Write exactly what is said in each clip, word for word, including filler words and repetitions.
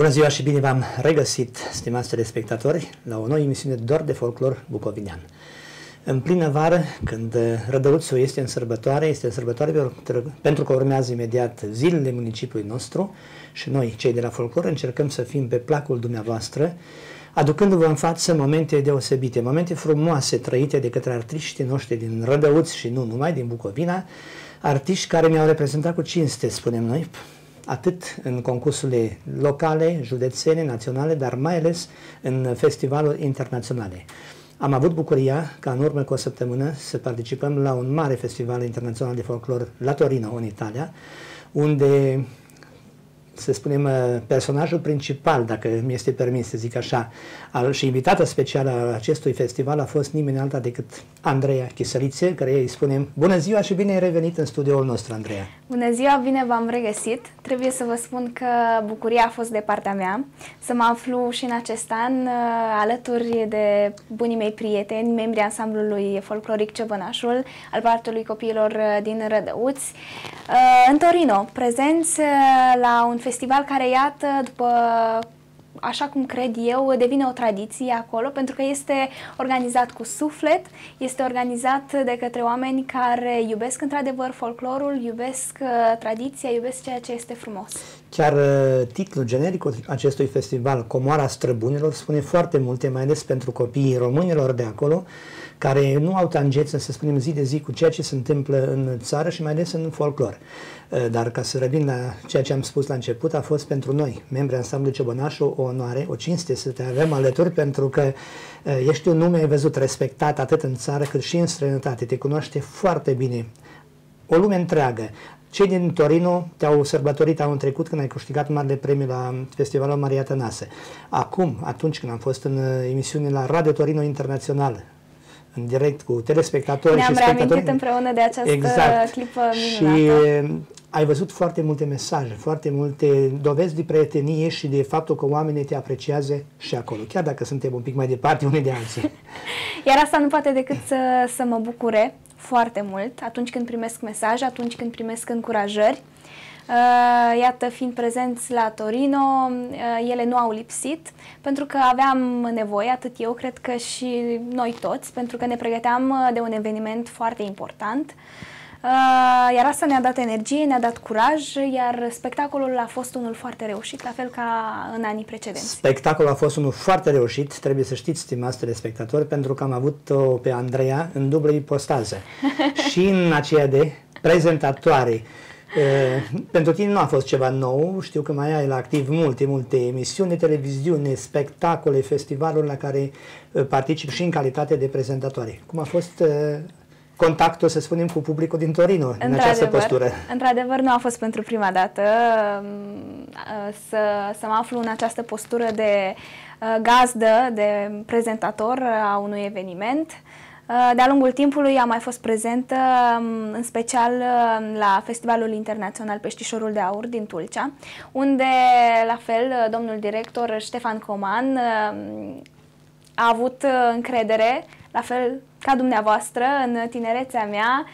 Bună ziua și bine v-am regăsit, stimați telespectatori, la o nouă emisiune doar de folclor bucovinean. În plină vară, când Rădăuțul este în sărbătoare, este în sărbătoare pentru că urmează imediat zilele municipiului nostru și noi, cei de la folclor, încercăm să fim pe placul dumneavoastră, aducându-vă în față momente deosebite, momente frumoase trăite de către artiștii noștri din Rădăuț și nu numai, din Bucovina, artiști care ne-au reprezentat cu cinste, spunem noi, atât în concursurile locale, județene, naționale, dar mai ales în festivaluri internaționale. Am avut bucuria ca în urmă cu o săptămână să participăm la un mare festival internațional de folclor la Torino, în Italia, unde, să spunem, personajul principal, dacă mi este permis să zic așa, al, și invitată specială a acestui festival a fost nimeni alta decât Andreea Chisălițe, care îi spunem bună ziua și bine ai revenit în studioul nostru, Andreea. Bună ziua, bine v-am regăsit. Trebuie să vă spun că bucuria a fost de partea mea să mă aflu și în acest an alături de bunii mei prieteni, membrii ansamblului folcloric Ciobănașul, al Parcului Copiilor din Rădăuți, în Torino, prezenți la un festival care, iată, după, așa cum cred eu, devine o tradiție acolo, pentru că este organizat cu suflet, este organizat de către oameni care iubesc într-adevăr folclorul, iubesc uh, tradiția, iubesc ceea ce este frumos. Chiar uh, titlul generic acestui festival, Comoara Străbunilor, spune foarte multe, mai ales pentru copiii românilor de acolo, care nu au tangență, să spunem, zi de zi cu ceea ce se întâmplă în țară și mai ales în folclor. Dar ca să revin la ceea ce am spus la început, a fost pentru noi, membrii ansamblului Ciobănașul, o onoare, o cinste să te avem alături, pentru că ești un nume, ai văzut, respectat atât în țară cât și în străinătate. Te cunoaște foarte bine o lume întreagă. Cei din Torino te-au sărbătorit anul trecut când ai câștigat marele premiu la Festivalul Maria Tănase. Acum, atunci când am fost în emisiune la Radio Torino Internațional, în direct cu telespectatori Ne-am și spectatori. reamintit împreună de această exact. clipă minunată. Și ai văzut foarte multe mesaje, foarte multe dovezi de prietenie și de faptul că oamenii te apreciază și acolo, chiar dacă suntem un pic mai departe unii de alții. Iar asta nu poate decât să, să mă bucure foarte mult atunci când primesc mesaje, atunci când primesc încurajări. Uh, iată, fiind prezenți la Torino, uh, ele nu au lipsit, pentru că aveam nevoie, atât eu, cred că și noi toți, pentru că ne pregăteam de un eveniment foarte important. Uh, iar asta ne-a dat energie, ne-a dat curaj, iar spectacolul a fost unul foarte reușit, la fel ca în anii precedenți. Spectacolul a fost unul foarte reușit, trebuie să știți, stimați telespectatori, pentru că am avut-o pe Andreea în dublă ipostază. Și în aceea de prezentatoare. Uh, pentru tine nu a fost ceva nou, știu că mai ai la activ multe, multe emisiuni de televiziune, spectacole, festivaluri la care uh, particip și în calitate de prezentatoare. Cum a fost uh, contactul, să spunem, cu publicul din Torino în această postură? Într-adevăr, nu a fost pentru prima dată uh, să, să mă aflu în această postură de uh, gazdă, de prezentator a unui eveniment. De-a lungul timpului am mai fost prezentă, în special la Festivalul Internațional Peștișorul de Aur din Tulcea, unde, la fel, domnul director Ștefan Coman a avut încredere, la fel ca dumneavoastră, în tinerețea mea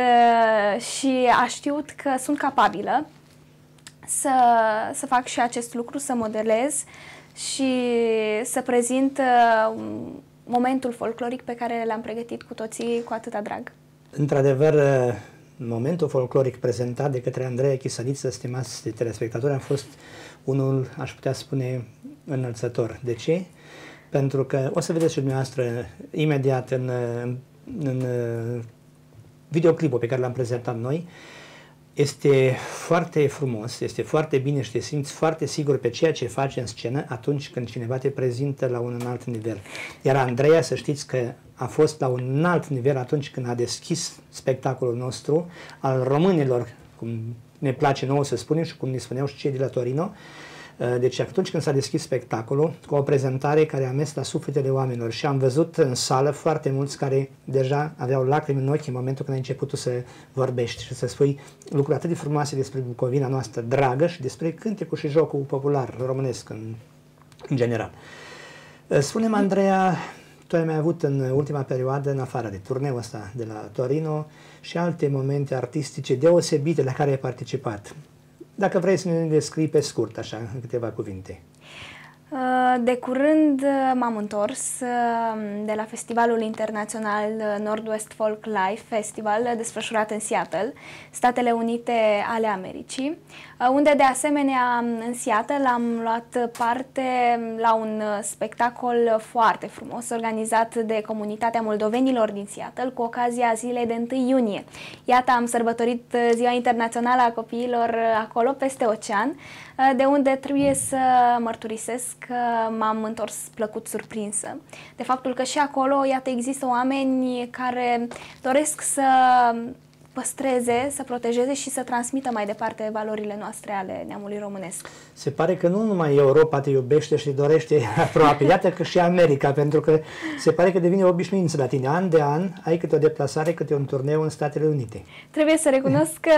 și a știut că sunt capabilă să, să fac și acest lucru, să modelez și să prezint momentul folcloric pe care l-am pregătit cu toții cu atâta drag. Într-adevăr, momentul folcloric prezentat de către Andreea Chisăliță, stimați telespectatori, a fost unul, aș putea spune, înălțător. De ce? Pentru că, o să vedeți și dumneavoastră imediat în, în videoclipul pe care l-am prezentat noi, este foarte frumos, este foarte bine și te simți foarte sigur pe ceea ce faci în scenă atunci când cineva te prezintă la un alt nivel. Iar Andreea, să știți că a fost la un alt nivel atunci când a deschis spectacolul nostru al românilor, cum ne place nouă să spunem și cum ne spuneau și cei de la Torino. Deci atunci când s-a deschis spectacolul, cu o prezentare care a mers la sufletele oamenilor și am văzut în sală foarte mulți care deja aveau lacrimi în ochi în momentul când ai început să vorbești și să spui lucruri atât de frumoase despre Bucovina noastră dragă și despre cântecul și jocul popular românesc în, în general. Spune-mi, Andreea, tu ai mai avut în ultima perioadă, în afară de turneul ăsta de la Torino, și alte momente artistice deosebite la care ai participat. Dacă vrei să ne descrii pe scurt, așa, în câteva cuvinte. De curând m-am întors de la Festivalul Internațional Northwest Folk Life Festival, desfășurat în Seattle, Statele Unite ale Americii, unde de asemenea în Seattle am luat parte la un spectacol foarte frumos organizat de comunitatea moldovenilor din Seattle cu ocazia zilei de întâi iunie. Iată, am sărbătorit Ziua Internațională a Copiilor acolo, peste ocean, de unde trebuie să mărturisesc că m-am întors plăcut surprinsă de faptul că și acolo, iată, există oameni care doresc să păstreze, să protejeze și să transmită mai departe valorile noastre ale neamului românesc. Se pare că nu numai Europa te iubește și te dorește aproape, iată că și America, pentru că se pare că devine obișnuință la tine. An de an ai câte o deplasare, câte un turneu în Statele Unite. Trebuie să recunosc că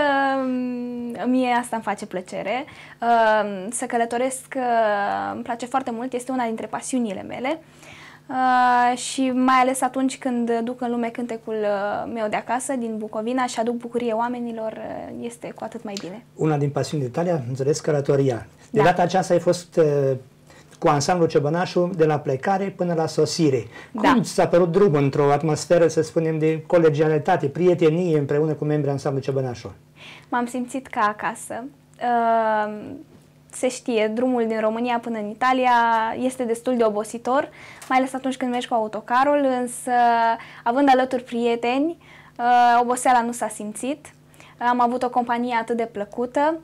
mie asta îmi face plăcere. Să călătoresc îmi place foarte mult, este una dintre pasiunile mele. Uh, și mai ales atunci când duc în lume cântecul meu de acasă, din Bucovina, și aduc bucurie oamenilor, uh, este cu atât mai bine. Una din pasiunile tale, am înțeles, călătoria. De da. data aceasta ai fost uh, cu ansamblul Ciobănașul de la plecare până la sosire. Cum da. ți-a părut drumul într-o atmosferă, să spunem, de colegialitate, prietenie împreună cu membrii ansamblului Ciobănașul? M-am simțit ca acasă. Uh, Se știe, drumul din România până în Italia este destul de obositor, mai ales atunci când mergi cu autocarul, însă având alături prieteni, oboseala nu s-a simțit. Am avut o companie atât de plăcută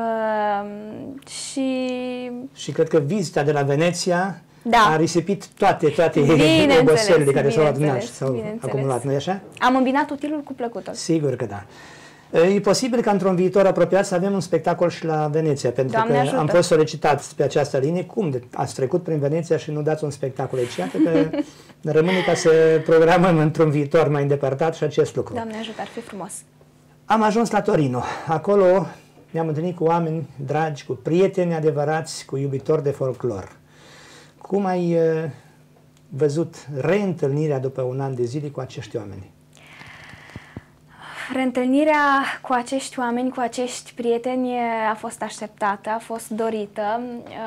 și... Și cred că vizita de la Veneția da. a risipit toate, toate oboselile care s-au adunat și s-au acumulat, nu-i așa? Am îmbinat utilul cu plăcutul. Sigur că da. E posibil ca într-un viitor apropiat să avem un spectacol și la Veneția, pentru Doamne că ajută. am fost solicitați pe această linie. Cum de, ați trecut prin Veneția și nu dați un spectacol aici? Iată că rămâne ca să programăm într-un viitor mai îndepărtat și acest lucru. Doamne ajută, ar fi frumos. Am ajuns la Torino. Acolo ne-am întâlnit cu oameni dragi, cu prieteni adevărați, cu iubitori de folclor. Cum ai uh, văzut reîntâlnirea după un an de zile cu acești oameni? Reîntâlnirea cu acești oameni, cu acești prieteni a fost așteptată, a fost dorită.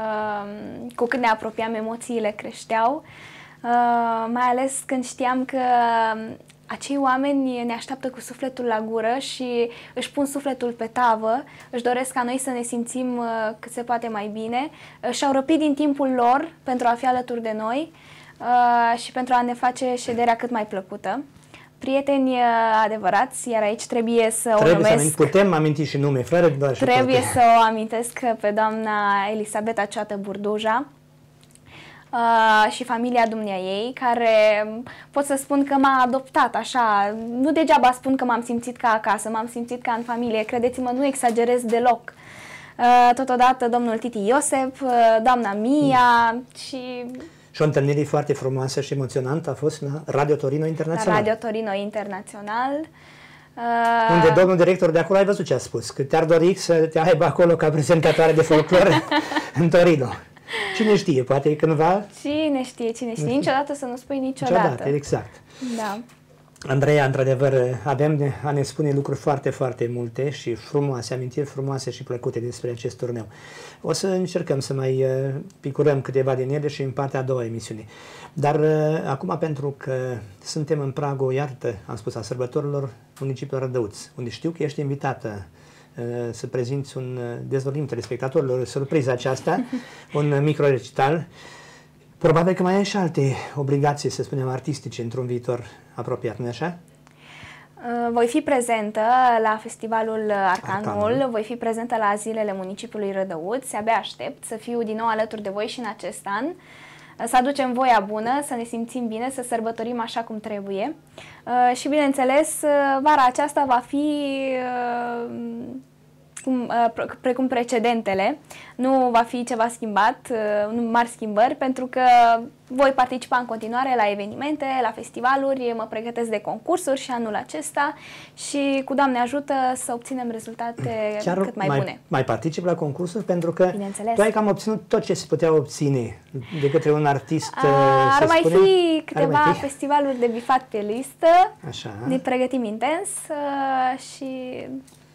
Cu cât ne apropiam, emoțiile creșteau, mai ales când știam că acei oameni ne așteaptă cu sufletul la gură și își pun sufletul pe tavă, își doresc ca noi să ne simțim cât se poate mai bine, și-au răpit din timpul lor pentru a fi alături de noi și pentru a ne face șederea cât mai plăcută. Prieteni adevărați, iar aici trebuie să trebuie o numesc... Să putem aminti și nume, fără doar și Trebuie toate. să o amintesc pe doamna Elisabeta Cioată Burduja uh, și familia dumneaei, care pot să spun că m-a adoptat așa. Nu degeaba spun că m-am simțit ca acasă, m-am simțit ca în familie. Credeți-mă, nu exagerez deloc. Uh, totodată domnul Titi Iosef, uh, doamna Mia și... Și o întâlnire foarte frumoasă și emoționantă a fost la Radio Torino Internațional. La Radio Torino Internațional. Uh, unde domnul director de acolo, ai văzut ce a spus, că te-ar dori să te aibă acolo ca prezentatoare de folclor în Torino. Cine știe, poate cândva... Cine știe, cine știe. Niciodată să nu spui niciodată. Niciodată, exact. Da. Andreea, într-adevăr, avem a ne spune lucruri foarte, foarte multe și frumoase, amintiri frumoase și plăcute despre acest turneu. O să încercăm să mai uh, picurăm câteva din ele și în partea a doua emisiune. Dar uh, acum, pentru că suntem în pragul, iartă, am spus, a sărbătorilor municipiului Rădăuț, unde știu că ești invitată uh, să prezinți un, uh, dezvoltim telespectatorilor, surpriza aceasta, un micro-recital. Probabil că mai ai și alte obligații, să spunem, artistice într-un viitor apropiat, nu-i așa? Voi fi prezentă la Festivalul Arcanul, Arcanul, voi fi prezentă la Zilele Municipiului Rădăuț, abia aștept să fiu din nou alături de voi și în acest an, să aducem voia bună, să ne simțim bine, să sărbătorim așa cum trebuie. Și, bineînțeles, vara aceasta va fi... Cum, precum precedentele, nu va fi ceva schimbat, nu mari schimbări, pentru că voi participa în continuare la evenimente, la festivaluri, mă pregătesc de concursuri și anul acesta și cu Doamne ajută să obținem rezultate chiar cât mai, mai bune. Mai particip la concursuri pentru că tu ai cam obținut tot ce se putea obține de către un artist. A, ar mai spunem, fi câteva mai fi. festivaluri de bifat pe listă, Așa. ne pregătim intens și...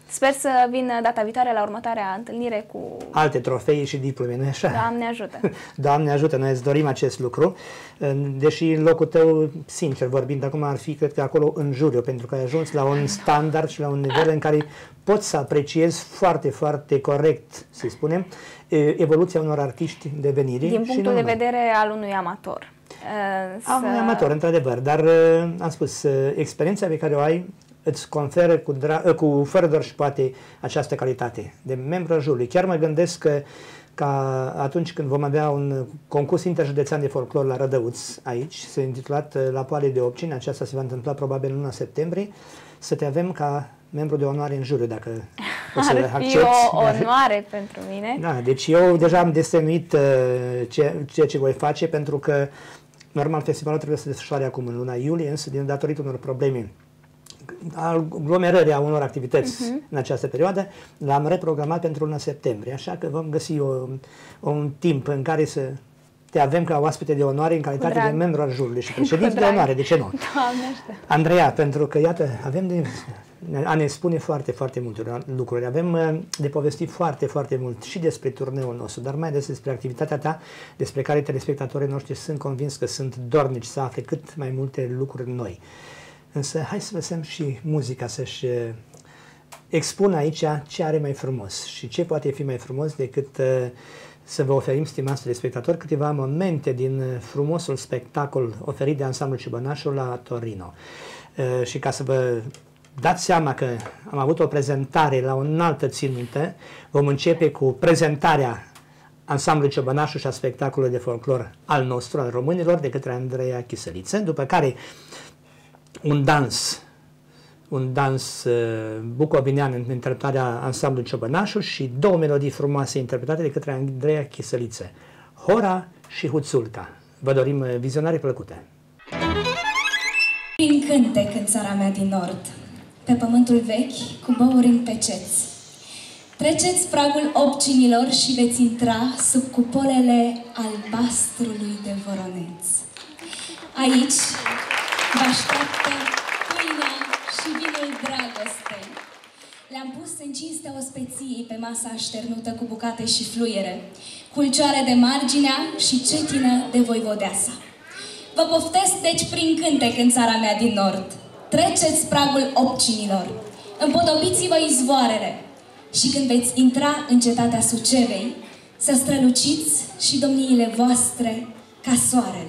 Sper să vin data viitoare la următoarea întâlnire cu... alte trofei și diplome, nu-i așa? Doamne ajută! Doamne ajută, noi îți dorim acest lucru, deși în locul tău, sincer vorbind, acum ar fi, cred că acolo în juriu, pentru că ai ajuns la un standard și la un nivel în care poți să apreciezi foarte, foarte corect, să spunem, evoluția unor artiști de venire. Din punctul de vedere al unui amator. Am un amator, într-adevăr, dar am spus, experiența pe care o ai îți conferă cu, cu fără doar și poate această calitate de membru al jurului. Chiar mă gândesc că ca atunci când vom avea un concurs interjudețean de folclor la Rădăuț, aici, se intitulat La Poale de Opcini, aceasta se va întâmpla probabil în luna septembrie, să te avem ca membru de onoare în juriu, dacă o să Ar accepti. fi o onoare pentru mine. Da, deci eu deja am desemnuit uh, ceea ce voi face, pentru că normal festivalul trebuie să se desfășoare acum în luna iulie, însă din datorită unor probleme aglomerării a unor activități uh-huh. în această perioadă, l-am reprogramat pentru luna septembrie, așa că vom găsi o, un timp în care să te avem ca oaspete de onoare în calitate de membru al jurului și președinte de onoare, de ce nu? Doamne, Andreea, pentru că, iată, avem de a ne spune foarte, foarte multe lucruri. Avem de povestit foarte, foarte mult și despre turneul nostru, dar mai ales despre activitatea ta, despre care telespectatorii noștri sunt convins că sunt dornici să afle cât mai multe lucruri noi. Însă hai să lăsăm și muzica să-și expună aici ce are mai frumos și ce poate fi mai frumos decât uh, să vă oferim, stimați telespectatori, câteva momente din frumosul spectacol oferit de ansamblul Ciobănașul la Torino. Uh, și ca să vă dați seama că am avut o prezentare la o înaltă ținută, vom începe cu prezentarea ansamblului Ciobănașul și a spectacolului de folclor al nostru, al românilor, de către Andreea Chisăliță, după care un dans, un dans uh, bucovinean în interpretarea ansamblului Ciobănașul și două melodii frumoase interpretate de către Andreea Chisăliță, Hora și Huțulca. Vă dorim vizionare plăcute! Prin cântec în țara mea din nord, pe pământul vechi, cu băuri în peceți, treceți pragul opcinilor și veți intra sub cupolele albastrului de Voroneț. Aici vă așteaptă pâinea și vinul dragostei. Le-am pus în cinstea ospeției pe masa așternută cu bucate și fluiere, culcioare de marginea și cetină de voivodeasa. Vă poftesc deci prin cântec în țara mea din nord. Treceți pragul opcinilor, împodobiți-vă izvoarele și când veți intra în cetatea Sucevei, să străluciți și domniile voastre ca soarele.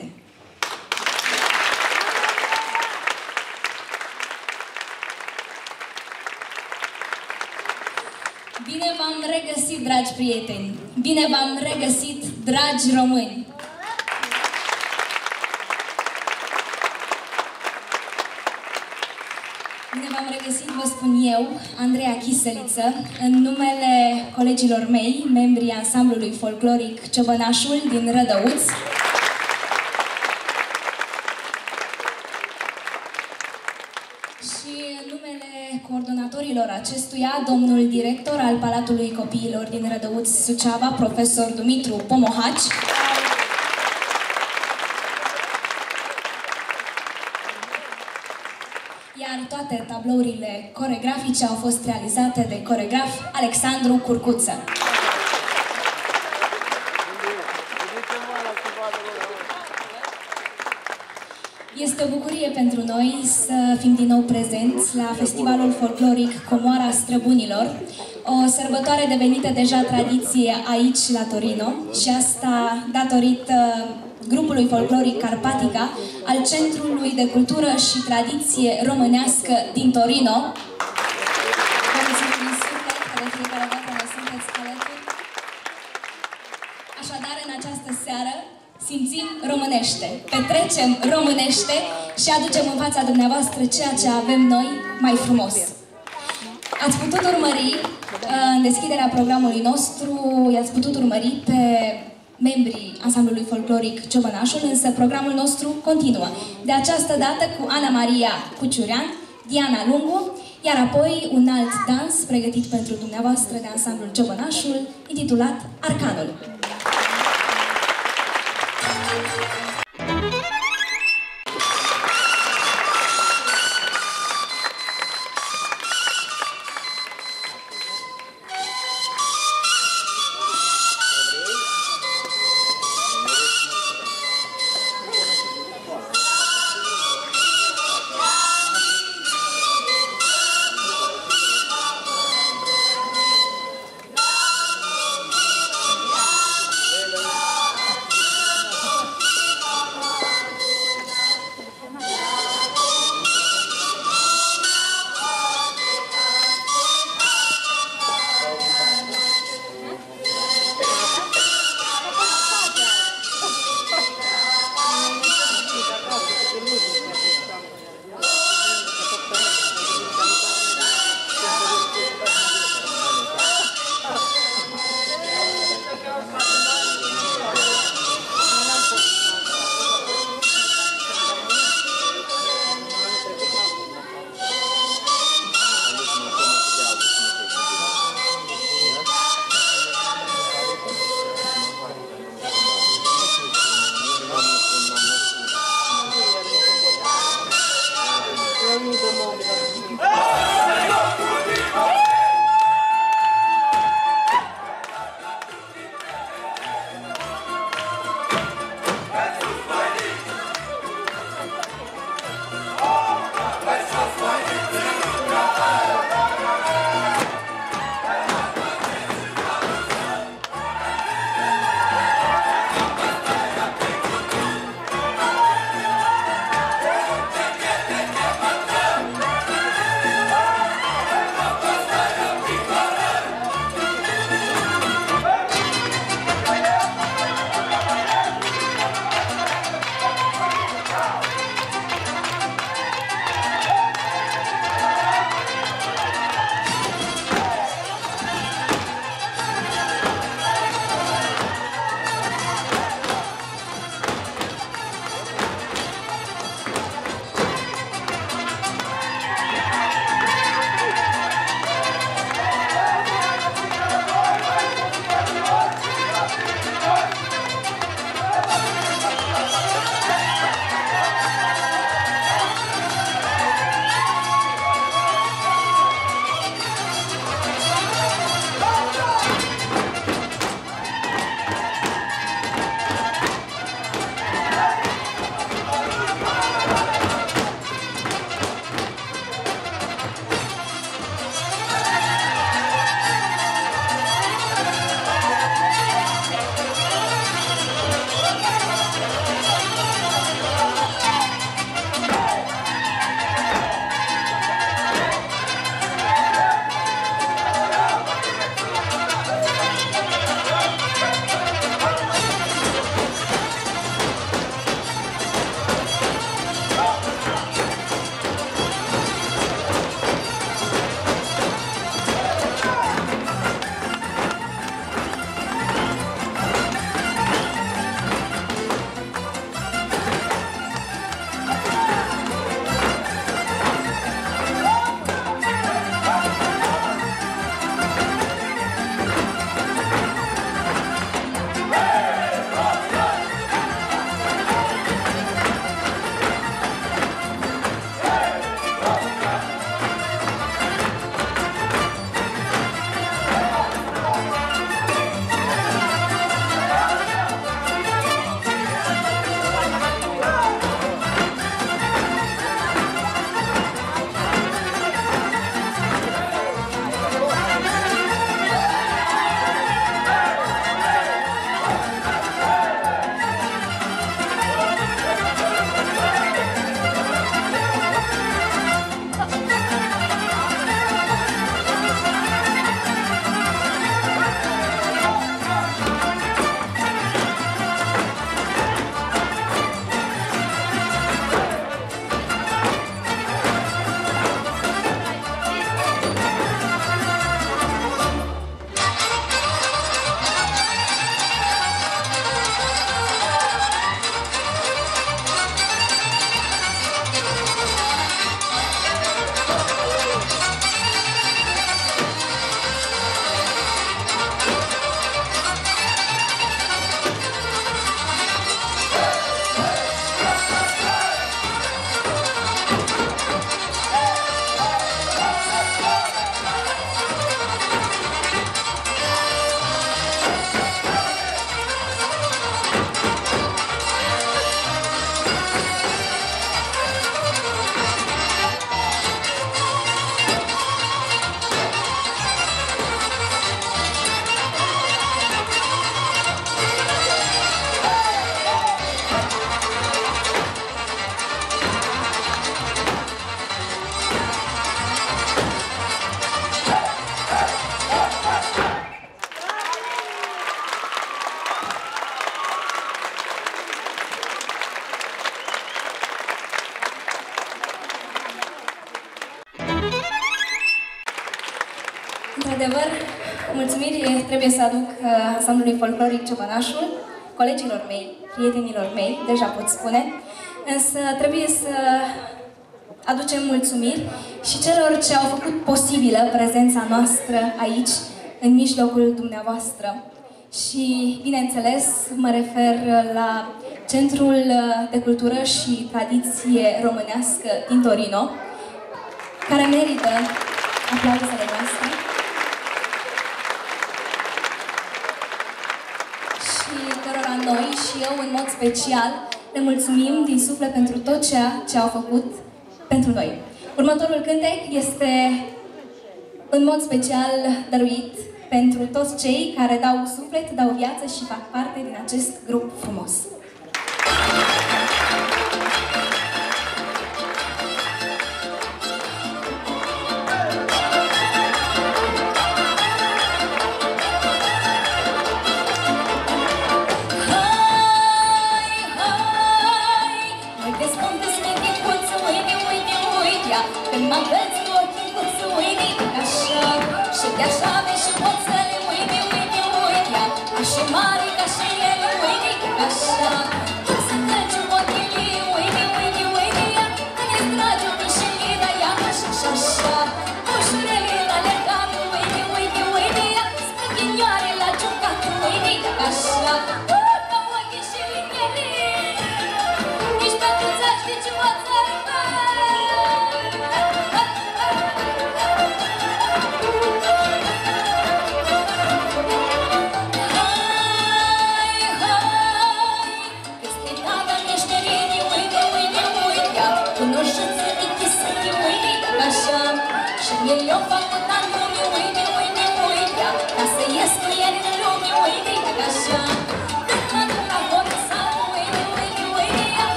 Bine v-am regăsit, dragi prieteni! Bine v-am regăsit, dragi români! Bine v-am regăsit, vă spun eu, Andreea Chisăliță, în numele colegilor mei, membrii ansamblului folcloric Ciobănașul din Rădăuț. Și în numele coordonatorilor acestuia, domnul director al Palatului Copiilor din Rădăuț, Suceava, profesor Dumitru Pomohaci, iar toate tablourile coregrafice au fost realizate de coregraf Alexandru Curcuță. Este o bucurie pentru noi să fim din nou prezenți la Festivalul Folcloric Comoara Străbunilor, o sărbătoare devenită deja tradiție aici la Torino și asta datorită grupului folcloric Carpatica al Centrului de Cultură și Tradiție Românească din Torino. Vă mulțumim din suflet că de fiecare dată ne sunteți alături. Așadar, în această seară simțim românește, petrecem românește și aducem în fața dumneavoastră ceea ce avem noi mai frumos. Ați putut urmări în deschiderea programului nostru, i-ați putut urmări pe membrii ansamblului folcloric Ciobănașul, însă programul nostru continuă. De această dată cu Ana Maria Cuciurean, Diana Lungu, iar apoi un alt dans pregătit pentru dumneavoastră de ansamblul Ciobănașul, intitulat Arcanul. Într-adevăr, mulțumiri trebuie să aduc ansamblului folcloric Ciobănașul, colegilor mei, prietenilor mei, deja pot spune, însă trebuie să aducem mulțumiri și celor ce au făcut posibilă prezența noastră aici, în mijlocul dumneavoastră. Și, bineînțeles, mă refer la Centrul de Cultură și Tradiție Românească din Torino, care merită aplauzele noastre. Și cărora noi și eu, în mod special, le mulțumim din suflet pentru tot ceea ce au făcut pentru noi. Următorul cântec este în mod special dăruit pentru toți cei care dau suflet, dau viață și fac parte din acest grup frumos.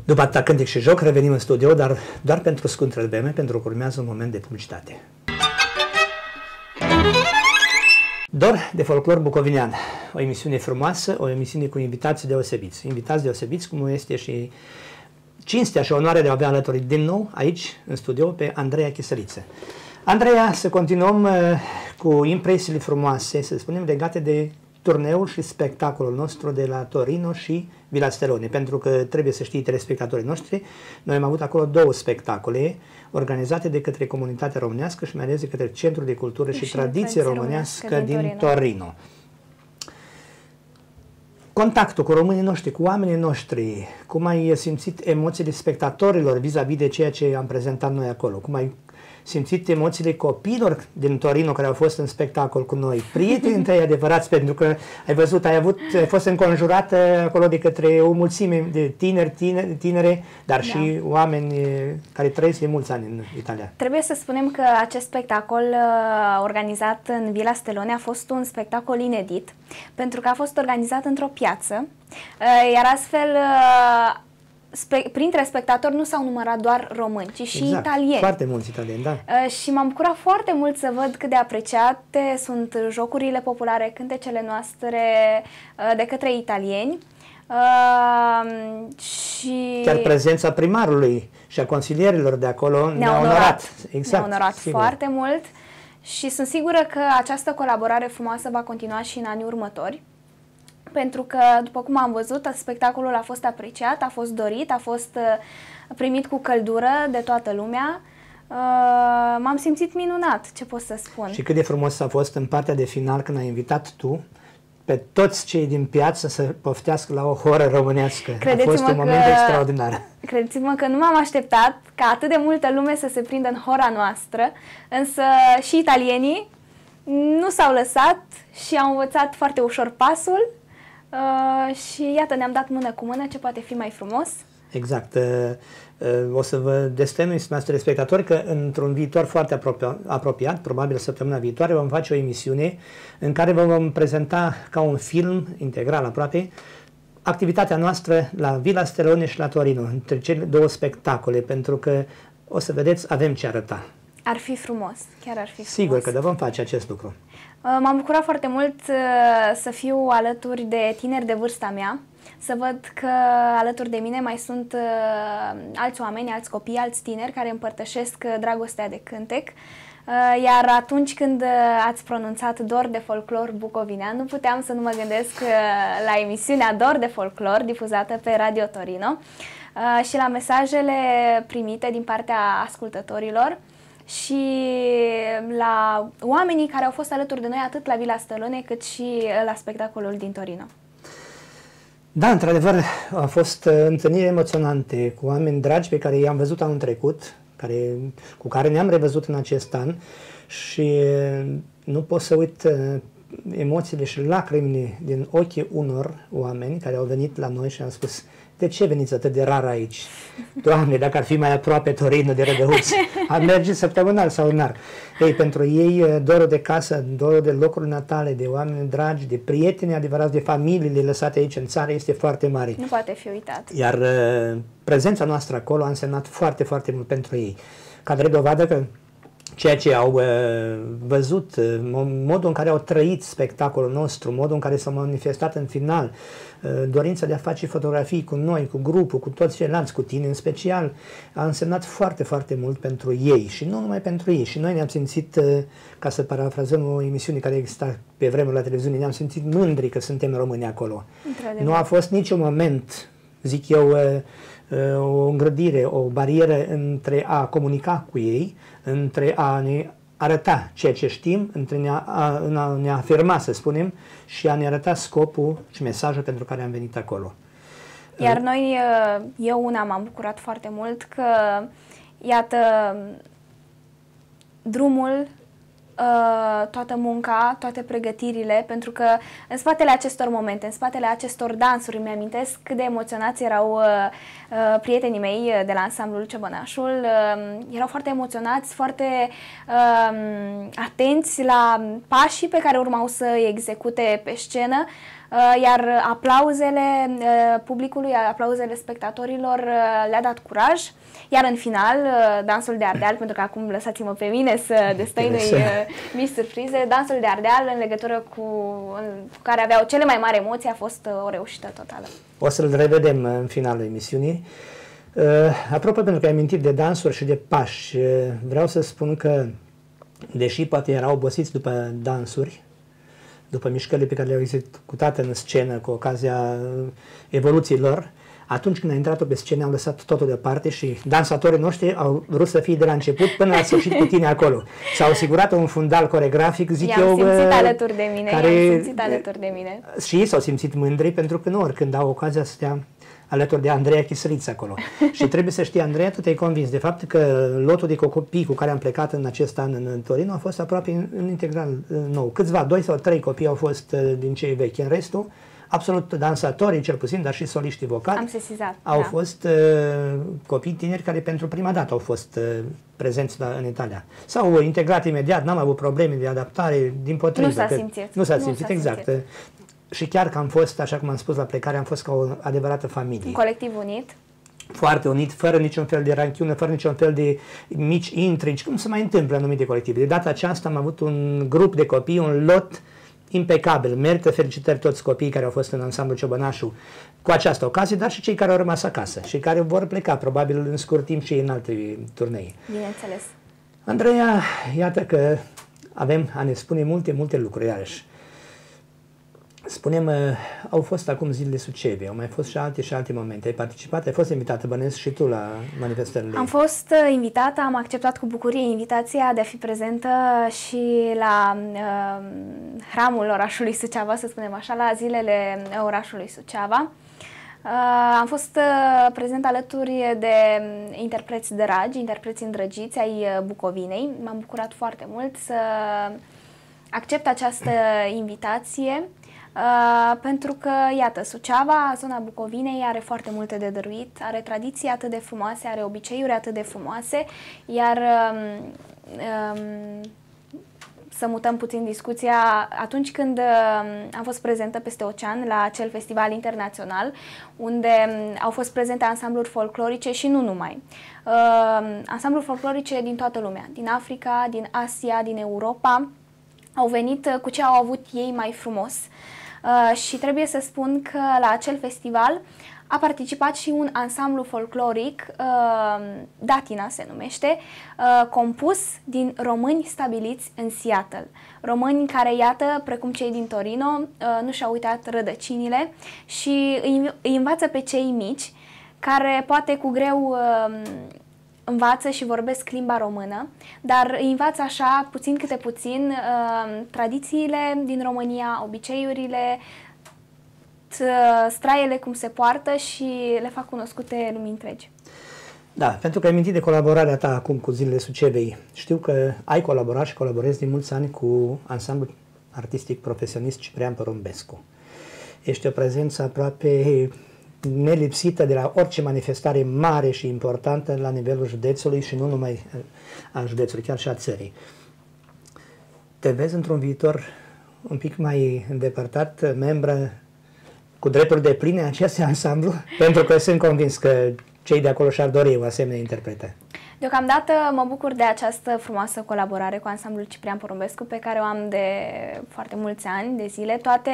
După atâta cântec și joc, revenim în studio, dar doar pentru scurtă vreme, pentru că urmează un moment de publicitate. Dor de folclor bucovinean, o emisiune frumoasă, o emisiune cu invitații deosebiți. Invitați deosebiți, cum este și cinstea și onoarea de a avea alături din nou, aici, în studio, pe Andreea Chisăliță. Andreea, să continuăm uh, cu impresiile frumoase, să spunem, legate de turneul și spectacolul nostru de la Torino și Villa Stellone, pentru că trebuie să știi telespectatorii noștri, noi am avut acolo două spectacole organizate de către comunitatea românească și mai ales de către Centrul de Cultură și, și Tradiție Românească din, din Torino. Torino. Contactul cu românii noștri, cu oamenii noștri, cum ai simțit emoțiile spectatorilor vis-a-vis de ceea ce am prezentat noi acolo, cum ai simțit emoțiile copiilor din Torino care au fost în spectacol cu noi, prietenii tăi adevărați, pentru că ai văzut, ai avut, ai fost înconjurată acolo de către o mulțime de tineri, tinere, tinere, dar da. și oameni care trăiesc de mulți ani în Italia. Trebuie să spunem că acest spectacol organizat în Villa Stellone a fost un spectacol inedit, pentru că a fost organizat într-o piață, iar astfel Spe printre spectatori nu s-au numărat doar români, ci și exact. italieni. Foarte mulți italieni, da. Uh, și m-am bucurat foarte mult să văd cât de apreciate sunt jocurile populare, cântecele noastre uh, de către italieni. Uh, și chiar prezența primarului și a consilierilor de acolo ne-a ne onorat. onorat. Exact, ne-a onorat foarte mult și sunt sigură că această colaborare frumoasă va continua și în anii următori. Pentru că, după cum am văzut, spectacolul a fost apreciat, a fost dorit, a fost primit cu căldură de toată lumea. M-am simțit minunat, ce pot să spun. Și cât de frumos a fost în partea de final când ai invitat tu pe toți cei din piață să poftească la o horă românească. A fost un moment că, extraordinar. Credeți-mă că nu m-am așteptat ca atât de multă lume să se prindă în hora noastră, însă și italienii nu s-au lăsat și au învățat foarte ușor pasul. Uh, și iată, ne-am dat mână cu mână, ce poate fi mai frumos. Exact. Uh, uh, o să vă destănui, stimați telespectatori, că într-un viitor foarte apropiat, apropiat, probabil săptămâna viitoare, vom face o emisiune în care vă vom prezenta ca un film integral aproape activitatea noastră la Villa Stellone și la Torino, între cele două spectacole, pentru că o să vedeți, avem ce arăta. Ar fi frumos, chiar ar fi frumos. Sigur că da, vom face acest lucru. M-am bucurat foarte mult să fiu alături de tineri de vârsta mea, să văd că alături de mine mai sunt alți oameni, alți copii, alți tineri care împărtășesc dragostea de cântec. Iar atunci când ați pronunțat Dor de folclor bucovinean, nu puteam să nu mă gândesc la emisiunea Dor de folclor difuzată pe Radio Torino și la mesajele primite din partea ascultătorilor și la oamenii care au fost alături de noi atât la Villa Stellone cât și la spectacolul din Torino. Da, într-adevăr, a fost întâlniri emoționante cu oameni dragi pe care i-am văzut anul trecut, care, cu care ne-am revăzut în acest an și nu pot să uit emoțiile și lacrimile din ochii unor oameni care au venit la noi și au spus: de ce veniți atât de rar aici? Doamne, dacă ar fi mai aproape Torino de Rădăuți, ar merge săptămânal sau lunar. Ei, pentru ei, dorul de casă, dorul de locuri natale, de oameni dragi, de prieteni adevărați, de familiile lăsate aici în țară, este foarte mare. Nu poate fi uitat. Iar uh, prezența noastră acolo a însemnat foarte, foarte mult pentru ei. Ca drept dovadă că ceea ce au uh, văzut, uh, modul în care au trăit spectacolul nostru, modul în care s-au manifestat în final, uh, dorința de a face fotografii cu noi, cu grupul, cu toți ceilalți, cu tine în special, a însemnat foarte, foarte mult pentru ei și nu numai pentru ei. Și noi ne-am simțit, uh, ca să parafrazăm o emisiune care exista pe vremuri la televiziune, ne-am simțit mândri că suntem români acolo. Nu a fost niciun moment, zic eu, uh, o îngrădire, o barieră între a comunica cu ei, între a ne arăta ceea ce știm, între ne a, a, a ne afirma, să spunem, și a ne arăta scopul și mesajul pentru care am venit acolo. Iar noi, eu una m-am bucurat foarte mult că, iată, drumul, toată munca, toate pregătirile, pentru că în spatele acestor momente, în spatele acestor dansuri, îmi amintesc cât de emoționați erau uh, uh, prietenii mei de la ansamblul Ciobănașul, uh, erau foarte emoționați, foarte uh, atenți la pașii pe care urmau să îi execute pe scenă, iar aplauzele publicului, aplauzele spectatorilor le-a dat curaj. Iar în final, dansul de Ardeal, pentru că acum lăsați-mă pe mine să destăinui mici surprize, dansul de Ardeal în legătură cu, cu care aveau cele mai mari emoții a fost o reușită totală. O să-l revedem în finalul emisiunii. Uh, apropo, pentru că ai amintit de dansuri și de pași, uh, vreau să spun că, deși poate erau obosiți după dansuri, după mișcările pe care le-au executat în scenă cu ocazia evoluției lor, atunci când a intrat pe scenă, au lăsat totul deoparte și dansatorii noștri au vrut să fie de la început până la sfârșit cu tine acolo. S-au asigurat un fundal coregrafic, zic eu, simțit alături de mine, care... i-am simțit alături de mine. Și ei s-au simțit mândri pentru că nu oricând au ocazia să stea alături de Andreea Chisăliță acolo. Și trebuie să știi, Andreea, tu te-ai convins de fapt că lotul de copii cu care am plecat în acest an în Torino a fost aproape în integral nou. Câțiva, doi sau trei copii au fost din cei vechi, în restul absolut dansatorii, cel puțin, dar și soliștii vocali. Am sesizat, au da. fost uh, copii tineri care pentru prima dată au fost uh, prezenți la, în Italia. S-au integrat imediat, n-am avut probleme de adaptare, din potrivă. Nu s-a simțit. Nu s-a simțit, exact. Simțit. Și chiar că am fost, așa cum am spus la plecare, am fost ca o adevărată familie. Un colectiv unit. Foarte unit, fără niciun fel de ranchiune, fără niciun fel de mici intrigi, cum se mai întâmplă în anumite colective. De data aceasta am avut un grup de copii, un lot impecabil. Merită felicitări toți copiii care au fost în ansamblu Ciobănașul cu această ocazie, dar și cei care au rămas acasă și care vor pleca probabil în scurt timp și în alte turnee. Bineînțeles. Andreea, iată că avem a ne spune multe, multe lucruri iarăși. Spunem, au fost acum zilele Sucevei, au mai fost și alte și alte momente. Ai participat, ai fost invitată, bănesc, și tu la manifestările? Am fost invitată, am acceptat cu bucurie invitația de a fi prezentă și la uh, hramul orașului Suceava, să spunem așa, la zilele orașului Suceava. Uh, am fost uh, prezent alături de interpreți dragi, interpreți îndrăgiți ai Bucovinei. M-am bucurat foarte mult să accept această invitație. Uh, pentru că, iată, Suceava, zona Bucovinei, are foarte multe de dăruit, are tradiții atât de frumoase, are obiceiuri atât de frumoase, iar um, um, să mutăm puțin discuția, atunci când um, am fost prezentă peste ocean la acel festival internațional, unde um, au fost prezente ansambluri folclorice și nu numai. Uh, ansambluri folclorice din toată lumea, din Africa, din Asia, din Europa, au venit cu ce au avut ei mai frumos. Uh, și trebuie să spun că la acel festival a participat și un ansamblu folcloric, uh, Datina se numește, uh, compus din români stabiliți în Seattle. Români care, iată, precum cei din Torino, uh, nu și-au uitat rădăcinile și îi, îi învață pe cei mici, care poate cu greu uh, învață și vorbesc limba română, dar îi învață așa, puțin câte puțin, uh, tradițiile din România, obiceiurile, straiele cum se poartă și le fac cunoscute lumii întregi. Da, pentru că ai mintit de colaborarea ta acum cu zilele Sucevei. Știu că ai colaborat și colaborezi din mulți ani cu ansamblul artistic profesionist Ciprian Porumbescu. Ești o prezență aproape nelipsită de la orice manifestare mare și importantă la nivelul județului și nu numai a județului, chiar și a țării. Te vezi într-un viitor un pic mai îndepărtat, membră cu drepturi de pline acestui ansamblu? Pentru că sunt convins că cei de acolo și-ar dori o asemenea interpretă. Deocamdată mă bucur de această frumoasă colaborare cu ansamblul Ciprian Porumbescu, pe care o am de foarte mulți ani, de zile. Toate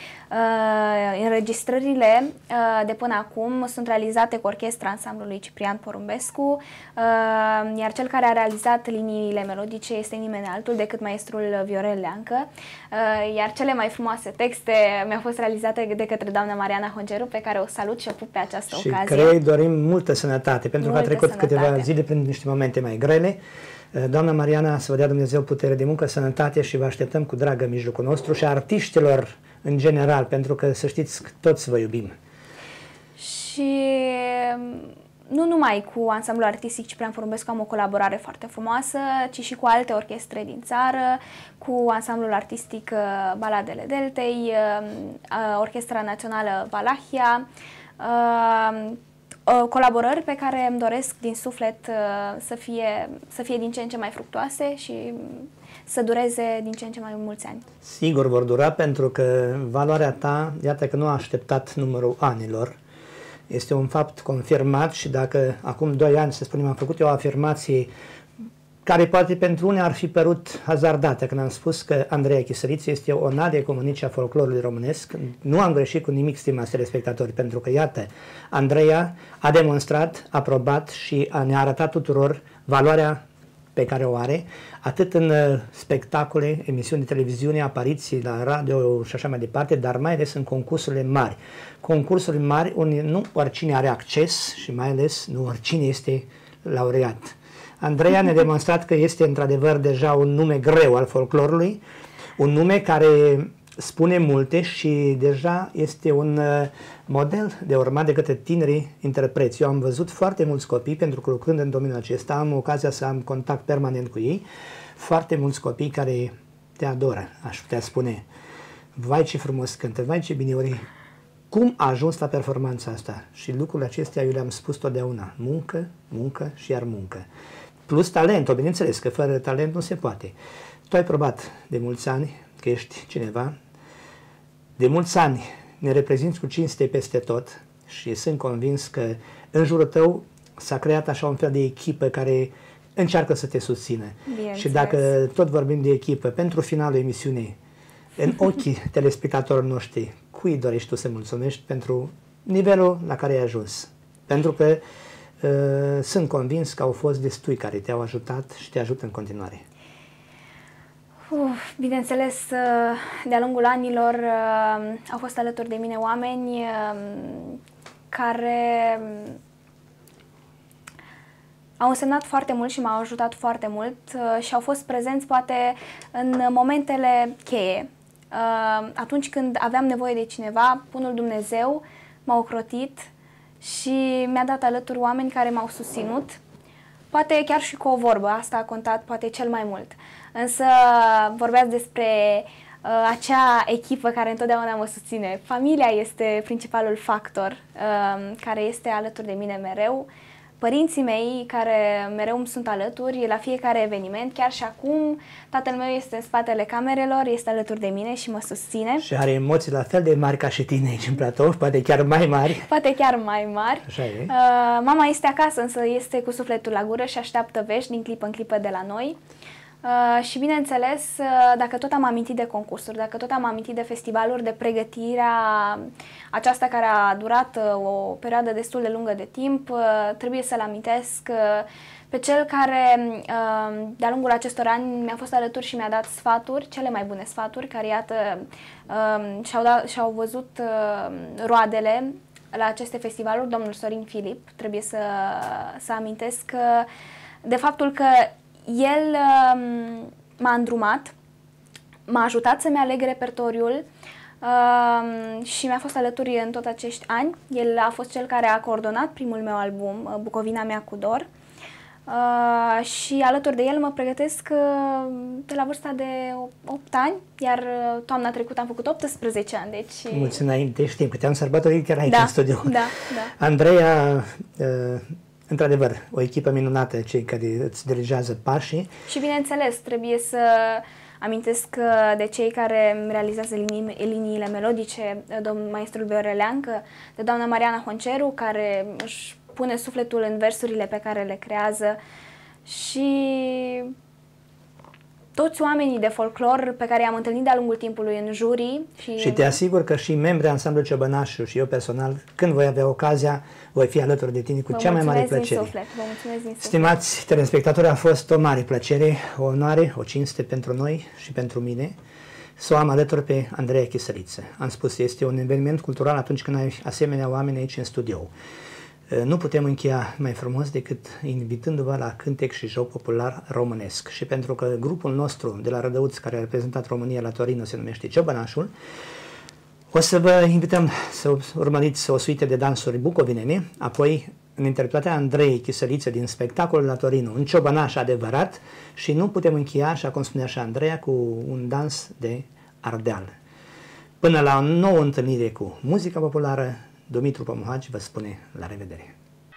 uh, înregistrările uh, de până acum sunt realizate cu orchestra ansamblului Ciprian Porumbescu, uh, iar cel care a realizat liniile melodice este nimeni altul decât maestrul Viorel Leancă, uh, iar cele mai frumoase texte mi-au fost realizate de către doamna Mariana Hongeru, pe care o salut și o pup pe această și ocazie. Și care dorim multă sănătate, pentru multă că a trecut sănătate. câteva zile prin niște momente mai grele. Doamna Mariana, să vă dea Dumnezeu putere de muncă, sănătate și vă așteptăm cu drag în mijlocul nostru și a artiștilor în general, pentru că să știți, toți vă iubim. Și nu numai cu ansamblul artistic Ciprian Porumbescu am o colaborare foarte frumoasă, ci și cu alte orchestre din țară, cu ansamblul artistic Baladele Deltei, Orchestra Națională Valahia, colaborări pe care îmi doresc din suflet să fie, să fie din ce în ce mai fructuoase și să dureze din ce în ce mai mulți ani. Sigur vor dura, pentru că valoarea ta, iată că nu a așteptat numărul anilor. Este un fapt confirmat și dacă acum doi ani, să spunem, am făcut eu o afirmație care poate pentru unii ar fi părut hazardată, când am spus că Andreea Chisăliță este o nadie comunice a folclorului românesc, nu am greșit cu nimic, stimați telespectatori, pentru că, iată, Andreea a demonstrat, a aprobat și ne-a arătat tuturor valoarea pe care o are, atât în spectacole, emisiuni de televiziune, apariții la radio și așa mai departe, dar mai ales în concursurile mari. Concursurile mari unde nu oricine are acces și mai ales nu oricine este laureat. Andreea ne-a demonstrat că este într-adevăr deja un nume greu al folclorului, un nume care spune multe și deja este un model de urmat de către tinerii interpreți. Eu am văzut foarte mulți copii, pentru că lucrând în domeniul acesta am ocazia să am contact permanent cu ei, foarte mulți copii care te adoră, aș putea spune. Vai ce frumos cântă, vai ce bine ori. Cum a ajuns la performanța asta? Și lucrurile acestea eu le-am spus totdeauna. Muncă, muncă și iar muncă. Plus talent, bineînțeles că fără talent nu se poate. Tu ai probat de mulți ani că ești cineva, de mulți ani ne reprezinți cu cinste peste tot și sunt convins că în jurul tău s-a creat așa un fel de echipă care încearcă să te susțină. Și dacă tot vorbim de echipă, pentru finalul emisiunii, în ochii telespectatorilor noștri, cui dorești tu să mulțumești pentru nivelul la care ai ajuns? Pentru că uh, sunt convins că au fost destui care te-au ajutat și te ajută în continuare. Uf, bineînțeles, de-a lungul anilor au fost alături de mine oameni care au însemnat foarte mult și m-au ajutat foarte mult și au fost prezenți poate în momentele cheie. Atunci când aveam nevoie de cineva, Bunul Dumnezeu m-a ocrotit și mi-a dat alături oameni care m-au susținut, poate chiar și cu o vorbă, asta a contat poate cel mai mult. Însă vorbeați despre uh, acea echipă care întotdeauna mă susține. Familia este principalul factor uh, care este alături de mine mereu. Părinții mei care mereu îmi sunt alături la fiecare eveniment, chiar și acum tatăl meu este în spatele camerelor, este alături de mine și mă susține. Și are emoții la fel de mari ca și tine aici în platou, poate chiar mai mari. Poate chiar mai mari. Așa e. Uh, mama este acasă, însă este cu sufletul la gură și așteaptă vești din clipă în clipă de la noi. Uh, și bineînțeles, uh, dacă tot am amintit de concursuri, dacă tot am amintit de festivaluri, de pregătirea aceasta care a durat uh, o perioadă destul de lungă de timp, uh, trebuie să-l amintesc uh, pe cel care uh, de-a lungul acestor ani mi-a fost alături și mi-a dat sfaturi, cele mai bune sfaturi, care iată uh, și-au, dat, și-au văzut uh, roadele la aceste festivaluri, domnul Sorin Filip. Trebuie să, să amintesc uh, de faptul că el uh, m-a îndrumat, m-a ajutat să-mi aleg repertoriul uh, și mi-a fost alături în tot acești ani. El a fost cel care a coordonat primul meu album, uh, Bucovina mea cu dor, uh, și alături de el mă pregătesc uh, de la vârsta de opt ani, iar uh, toamna trecută am făcut optsprezece ani. Deci... Mulți înainte, știm că te-am sărbătorit chiar aici da, în studio. Da, da. Andreea, uh, într-adevăr, o echipă minunată, cei care îți dirigează pașii. Și bineînțeles, trebuie să amintesc de cei care realizează linii, liniile melodice, domnul maestrul Vioreleancă, de doamna Mariana Honceru, care își pune sufletul în versurile pe care le creează, și toți oamenii de folclor pe care i-am întâlnit de-a lungul timpului în jurii. Și, și te asigur că și membrii ansamblului Ciobănașul și eu personal, când voi avea ocazia, voi fi alături de tine cu cea mai mare plăcere. Suflet. Vă mulțumesc din suflet. Stimați telespectatori, a fost o mare plăcere, o onoare, o cinste pentru noi și pentru mine să o am alături pe Andreea Chisăliță. Am spus, este un eveniment cultural atunci când ai asemenea oameni aici în studio. Nu putem încheia mai frumos decât invitându-vă la cântec și joc popular românesc. Și pentru că grupul nostru de la Rădăuți, care a reprezentat România la Torino, se numește Ciobănașul, o să vă invităm să urmăriți o suită de dansuri bucovinene, apoi în interpretarea Andreei Chisăliță din spectacolul la Torino, un ciobănaș adevărat, și nu putem încheia, așa cum spunea și Andreea, cu un dans de Ardeal. Până la o nouă întâlnire cu muzica populară, Dumitru Pomohaci vă spune la revedere!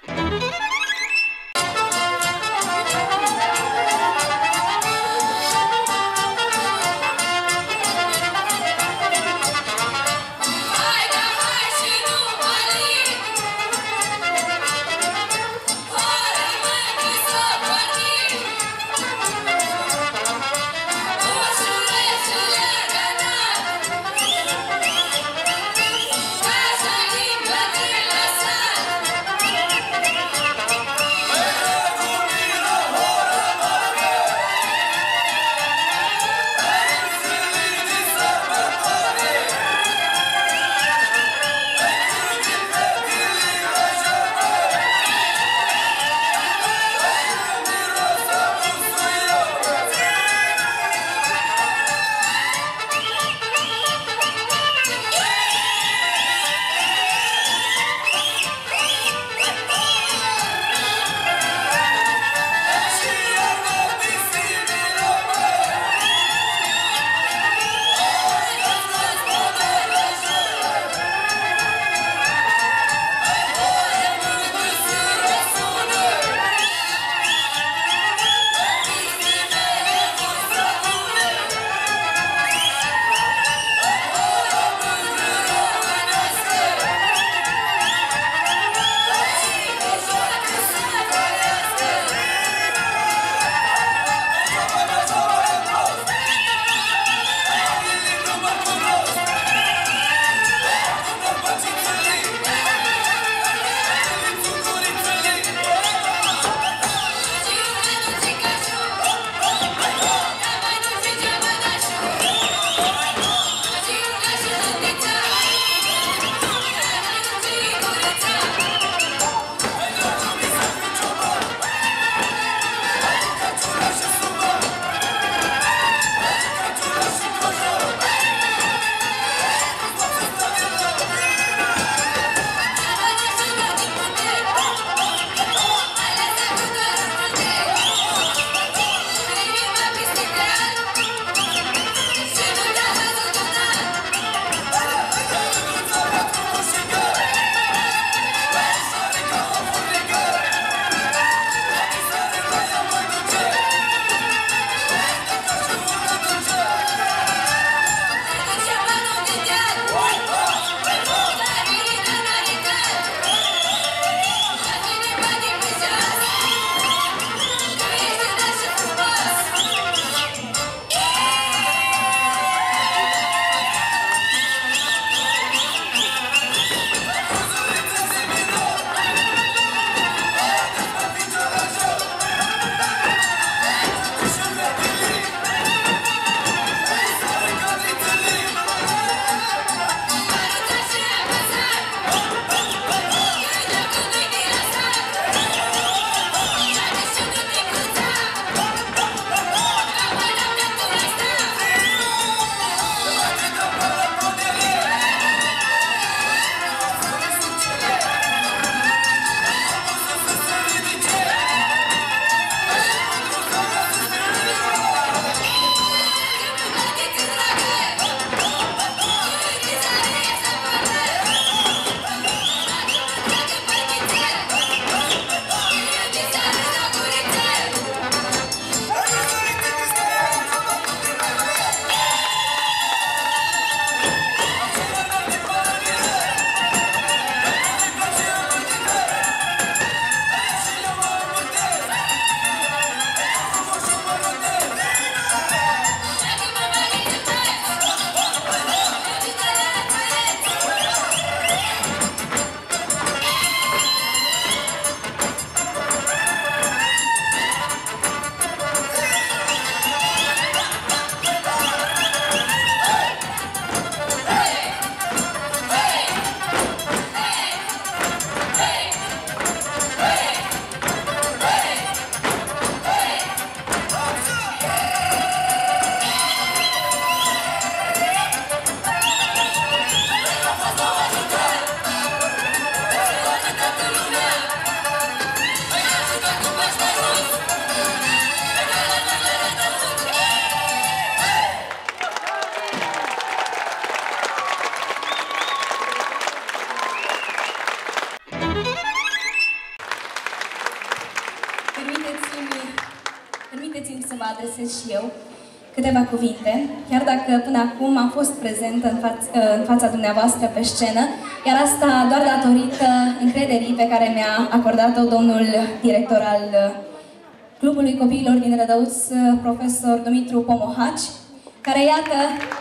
permiteți-mi să mă adresez și eu câteva cuvinte, chiar dacă până acum am fost prezentă în, faț în fața dumneavoastră pe scenă, iar asta doar datorită încrederii pe care mi-a acordat-o domnul director al Clubului Copiilor din Rădăuț, profesor Dumitru Pomohaci, care, iată,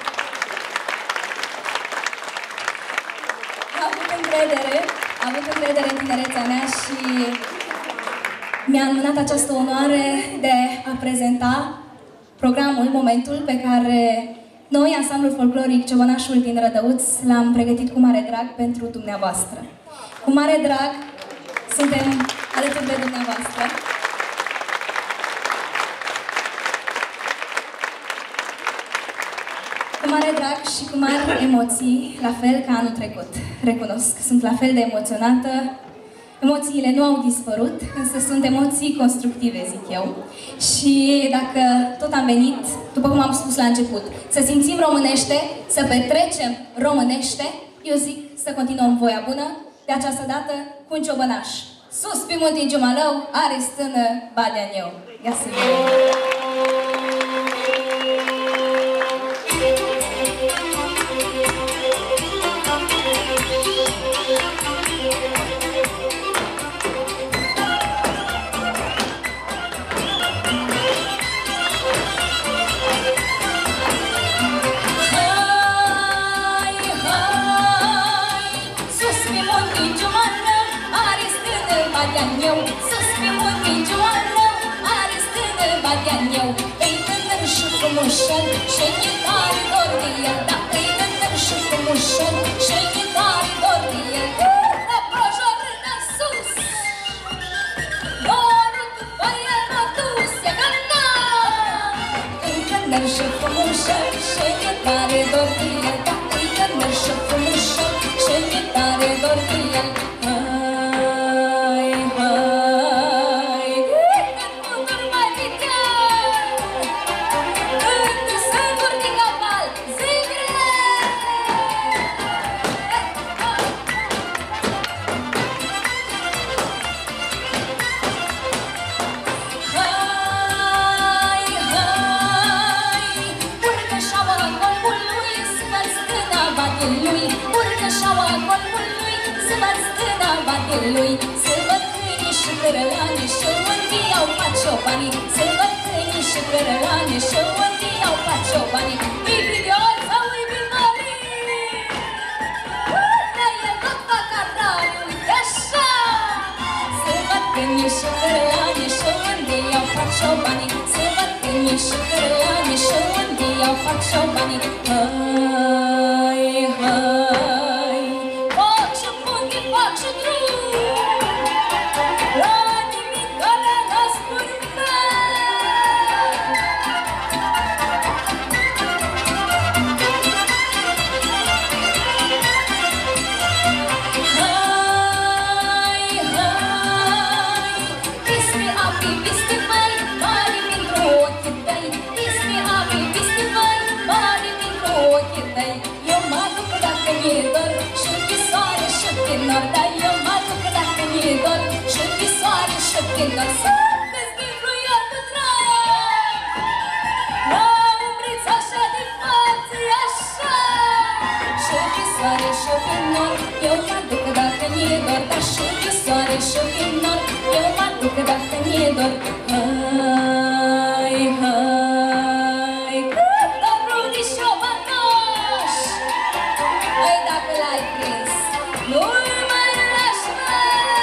a avut încredere, a avut încredere în tinerețea mea și mi-a înmânat această onoare de a prezenta programul, momentul pe care noi, ansamblul folcloric Ciobănașul din Rădăuț, l-am pregătit cu mare drag pentru dumneavoastră. Cu mare drag suntem alături de dumneavoastră. Cu mare drag și cu mari emoții, la fel ca anul trecut. Recunosc, sunt la fel de emoționată. Emoțiile nu au dispărut, însă sunt emoții constructive, zic eu. Și dacă tot am venit, după cum am spus la început, să simțim românește, să petrecem românește, eu zic să continuăm voia bună, de această dată cu un ciobănaș. Sus pe munții Giumalău, are stână Badea-n eu. Ia să vedem! Sus pe munții Giumalău, are stână Badea-n eu. Îi tânăr și frumușel, și-i tare dor de el. Da, îi tânăr și frumușel, și-i tare dor de el. Cârnă projor, râdă sus, dorul după el m-a dus, e gata. Îi tânăr și frumușel, și-i tare dor de el. Da, îi tânăr și frumușel, și-i tare dor de el. Lui, să văd câinii și cărălanii și unde iau paciopanii. Să văd câinii și cărălanii și unde iau paciopanii. Îi pridior sau îi primării, urmă el tot vacaraniu, uite așa. Să văd câinii și cărălanii și unde iau paciopanii. Să văd câinii și cărălanii și unde iau paciopanii. Hai, hai, foc și pungi, foc și drum. Eu mă duc dacă mi-e dor, dar și pe soare și pe nor. Eu mă duc dacă mi-e dor. Hai, hai, câtă brunișo mănoș. Hai dacă l-ai prins, nu-l mai lași, mă.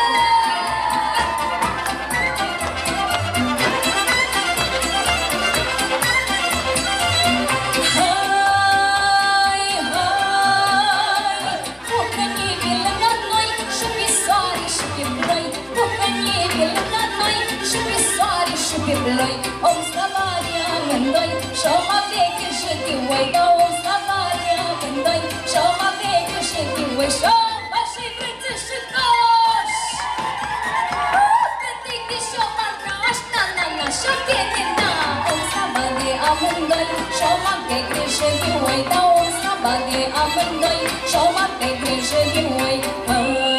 Om scăpare amândoi și-o mă veche și diuai. Da, om scăpare amândoi și-o mă veche și diuai. Și-o mă și frânță și coș. Câtic de și-o marcaș, na, na, na, și-o veche, na. Om scăpare amândoi și-o mă veche și diuai. Da, om scăpare amândoi și-o mă veche și diuai.